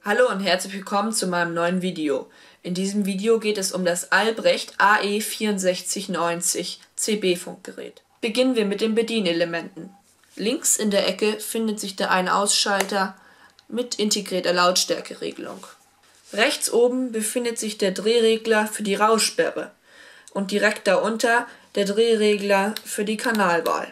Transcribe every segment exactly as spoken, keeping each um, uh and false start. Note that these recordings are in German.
Hallo und herzlich willkommen zu meinem neuen Video. In diesem Video geht es um das Albrecht A E vierundsechzig neunzig C B-Funkgerät. Beginnen wir mit den Bedienelementen. Links in der Ecke findet sich der Ein-Aus-Schalter mit integrierter Lautstärkeregelung. Rechts oben befindet sich der Drehregler für die Rauschsperre und direkt darunter der Drehregler für die Kanalwahl.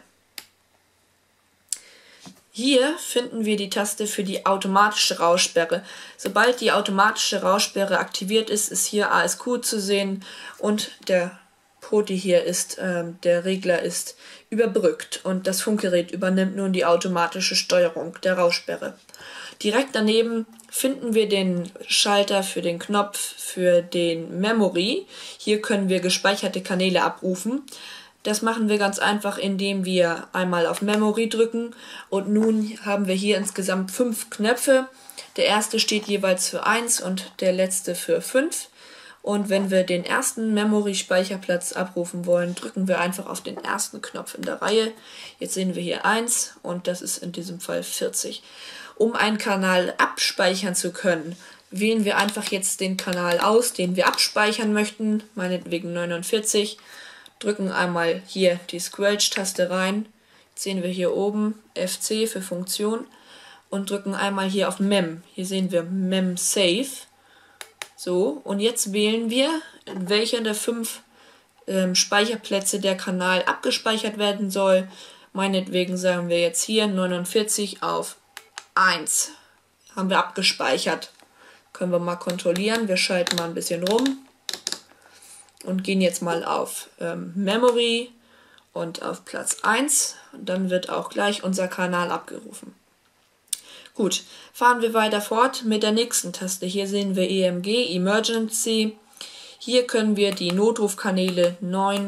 Hier finden wir die Taste für die automatische Rauschsperre. Sobald die automatische Rauschsperre aktiviert ist, ist hier A S Q zu sehen und der Poti hier ist, äh, der Regler ist überbrückt und das Funkgerät übernimmt nun die automatische Steuerung der Rauschsperre. Direkt daneben finden wir den Schalter für den Knopf für den Memory. Hier können wir gespeicherte Kanäle abrufen. Das machen wir ganz einfach, indem wir einmal auf Memory drücken und nun haben wir hier insgesamt fünf Knöpfe. Der erste steht jeweils für eins und der letzte für fünf. Und wenn wir den ersten Memory-Speicherplatz abrufen wollen, drücken wir einfach auf den ersten Knopf in der Reihe. Jetzt sehen wir hier eins und das ist in diesem Fall vierzig. Um einen Kanal abspeichern zu können, wählen wir einfach jetzt den Kanal aus, den wir abspeichern möchten, meinetwegen neunundvierzig. Drücken einmal hier die Squelch-Taste rein, jetzt sehen wir hier oben F C für Funktion und drücken einmal hier auf Mem. Hier sehen wir Mem Save. So, und jetzt wählen wir, in welcher der fünf ähm, Speicherplätze der Kanal abgespeichert werden soll. Meinetwegen sagen wir jetzt hier neunundvierzig auf eins. Haben wir abgespeichert. Können wir mal kontrollieren. Wir schalten mal ein bisschen rum. Und gehen jetzt mal auf ähm, Memory und auf Platz eins. Und dann wird auch gleich unser Kanal abgerufen. Gut, fahren wir weiter fort mit der nächsten Taste. Hier sehen wir E M G, Emergency. Hier können wir die Notrufkanäle neun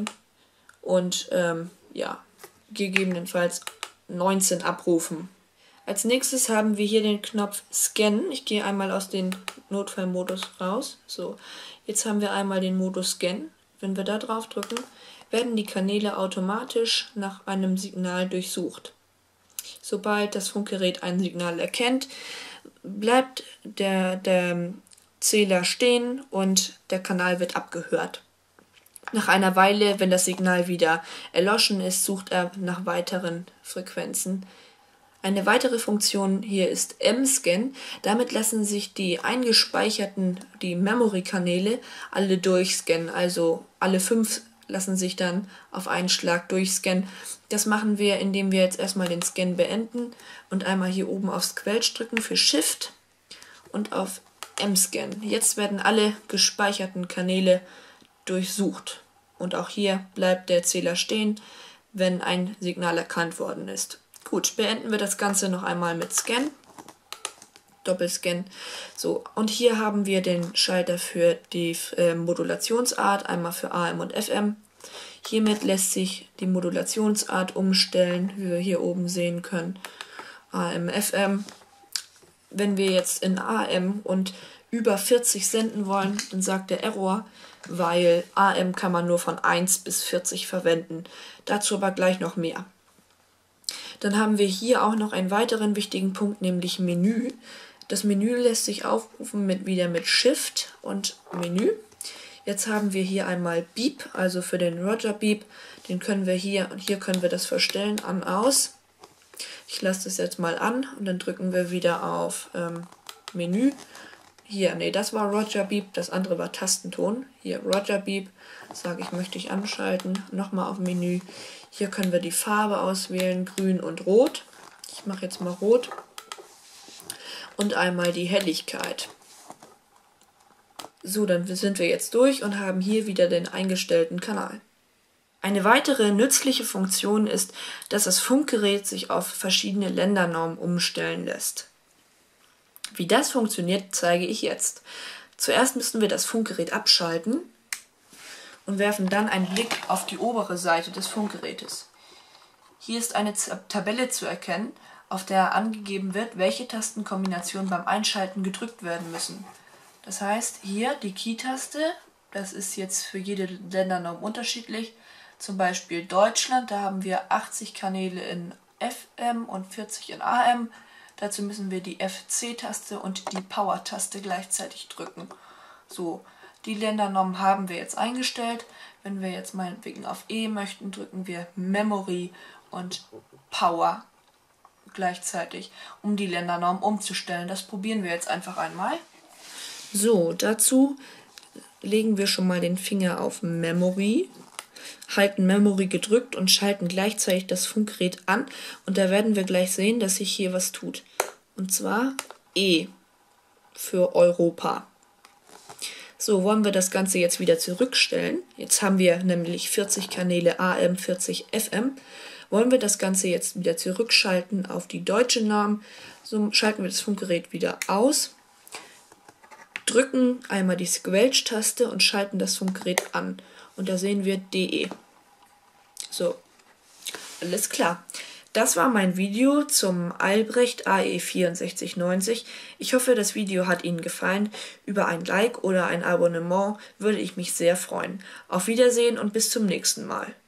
und ähm, ja, gegebenenfalls neunzehn abrufen. Als nächstes haben wir hier den Knopf Scannen. Ich gehe einmal aus dem Notfallmodus raus. So, jetzt haben wir einmal den Modus Scan. Wenn wir da drauf drücken, werden die Kanäle automatisch nach einem Signal durchsucht. Sobald das Funkgerät ein Signal erkennt, bleibt der, der Zähler stehen und der Kanal wird abgehört. Nach einer Weile, wenn das Signal wieder erloschen ist, sucht er nach weiteren Frequenzen. Eine weitere Funktion hier ist M-Scan. Damit lassen sich die eingespeicherten, die Memory-Kanäle alle durchscannen. Also alle fünf lassen sich dann auf einen Schlag durchscannen. Das machen wir, indem wir jetzt erstmal den Scan beenden und einmal hier oben auf Squelch drücken für Shift und auf M-Scan. Jetzt werden alle gespeicherten Kanäle durchsucht. Und auch hier bleibt der Zähler stehen, wenn ein Signal erkannt worden ist. Gut, beenden wir das Ganze noch einmal mit Scan. Doppelscan. So, und hier haben wir den Schalter für die äh, Modulationsart, einmal für A M und F M. Hiermit lässt sich die Modulationsart umstellen, wie wir hier oben sehen können. A M, F M. Wenn wir jetzt in A M und über vierzig senden wollen, dann sagt der Error, weil A M kann man nur von eins bis vierzig verwenden. Dazu aber gleich noch mehr. Dann haben wir hier auch noch einen weiteren wichtigen Punkt, nämlich Menü. Das Menü lässt sich aufrufen mit, wieder mit Shift und Menü. Jetzt haben wir hier einmal Beep, also für den Roger Beep. Den können wir hier, und hier können wir das verstellen, an, aus. Ich lasse das jetzt mal an und dann drücken wir wieder auf ähm, Menü. Hier, nee, das war Roger Beep, das andere war Tastenton. Hier Roger Beep, sage ich, möchte ich anschalten. Nochmal auf Menü. Hier können wir die Farbe auswählen, grün und rot. Ich mache jetzt mal rot. Und einmal die Helligkeit. So, dann sind wir jetzt durch und haben hier wieder den eingestellten Kanal. Eine weitere nützliche Funktion ist, dass das Funkgerät sich auf verschiedene Ländernormen umstellen lässt. Wie das funktioniert, zeige ich jetzt. Zuerst müssen wir das Funkgerät abschalten und werfen dann einen Blick auf die obere Seite des Funkgerätes. Hier ist eine Tabelle zu erkennen, auf der angegeben wird, welche Tastenkombinationen beim Einschalten gedrückt werden müssen. Das heißt, hier die Key-Taste, das ist jetzt für jede Ländernorm unterschiedlich. Zum Beispiel Deutschland, da haben wir achtzig Kanäle in F M und vierzig in A M. Dazu müssen wir die F C-Taste und die Power-Taste gleichzeitig drücken. So, die Ländernorm haben wir jetzt eingestellt. Wenn wir jetzt meinetwegen auf E möchten, drücken wir Memory und Power gleichzeitig, um die Ländernorm umzustellen. Das probieren wir jetzt einfach einmal. So, dazu legen wir schon mal den Finger auf Memory, halten Memory gedrückt und schalten gleichzeitig das Funkgerät an. Und da werden wir gleich sehen, dass sich hier was tut. Und zwar E für Europa. So, wollen wir das Ganze jetzt wieder zurückstellen. Jetzt haben wir nämlich vierzig Kanäle A M, vierzig F M. Wollen wir das Ganze jetzt wieder zurückschalten auf die deutsche Norm. So schalten wir das Funkgerät wieder aus, drücken einmal die Squelch-Taste und schalten das Funkgerät an. Und da sehen wir D E. So, alles klar. Das war mein Video zum Albrecht A E vierundsechzig neunzig. Ich hoffe, das Video hat Ihnen gefallen. Über ein Like oder ein Abonnement würde ich mich sehr freuen. Auf Wiedersehen und bis zum nächsten Mal.